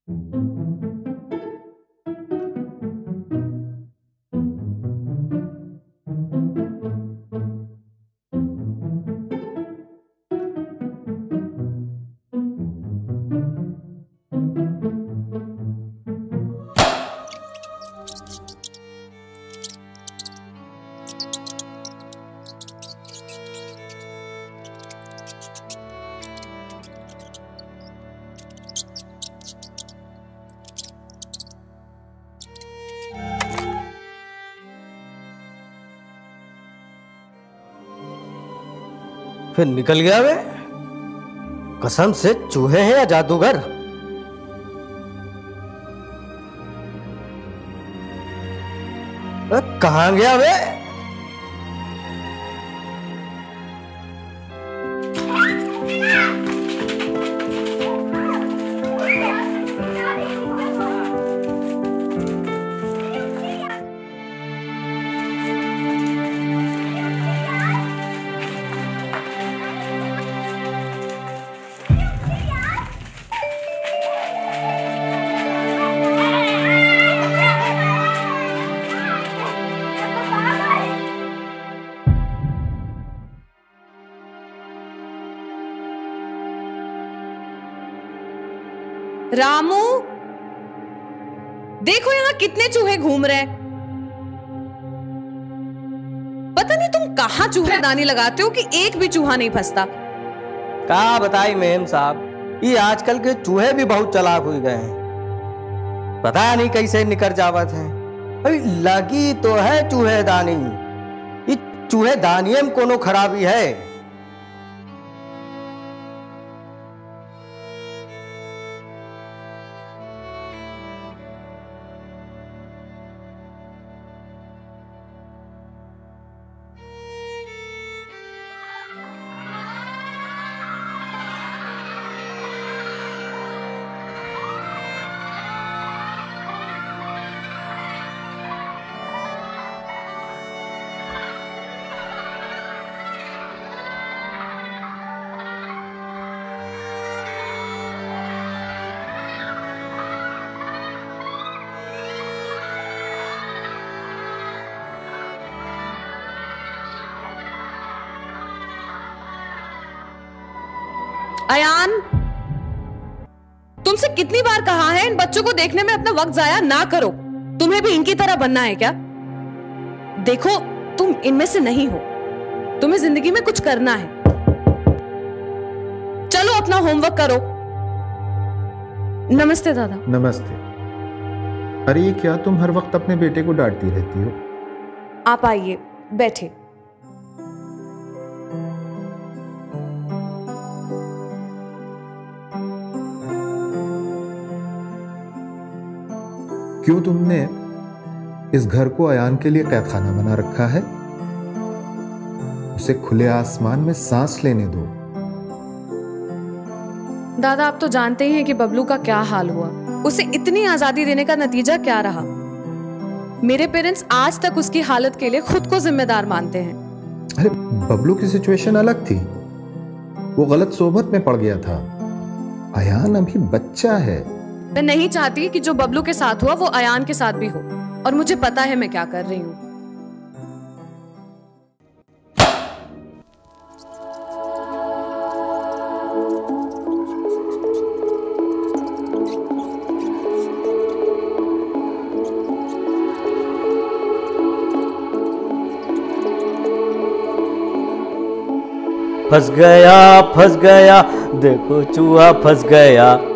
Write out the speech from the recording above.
फिर निकल गया वे। कसम से चूहे हैं या जादूगर? कहां गया वे? रामू, देखो यहां कितने चूहे घूम रहे हैं। पता नहीं तुम कहां चूहेदानी लगाते हो कि एक भी चूहा नहीं फंसता। क्या बताई मेम साहब, ये आजकल के चूहे भी बहुत चालाक हो गए हैं। पता नहीं कैसे निकल जावत हैं। अभी लगी तो है चूहेदानी, ये चूहेदानी में कोनो खराबी है? अयान, तुमसे कितनी बार कहा है इन बच्चों को देखने में अपना वक्त जाया ना करो। तुम्हें भी इनकी तरह बनना है क्या? देखो, तुम इनमें से नहीं हो, तुम्हें जिंदगी में कुछ करना है। चलो अपना होमवर्क करो। नमस्ते दादा। नमस्ते। अरे ये क्या, तुम हर वक्त अपने बेटे को डांटती रहती हो? आप आइए, बैठे। क्यों तुमने इस घर को अयान के लिए कैदखाना बना रखा है? उसे खुले आसमान में सांस लेने दो। दादा, आप तो जानते ही हैं कि बबलू का क्या हाल हुआ। उसे इतनी आजादी देने का नतीजा क्या रहा। मेरे पेरेंट्स आज तक उसकी हालत के लिए खुद को जिम्मेदार मानते हैं। अरे बबलू की सिचुएशन अलग थी, वो गलत सोबत में पड़ गया था। अयान अभी बच्चा है। मैं नहीं चाहती कि जो बबलू के साथ हुआ वो अयान के साथ भी हो, और मुझे पता है मैं क्या कर रही हूं। फंस गया, देखो चूहा फंस गया।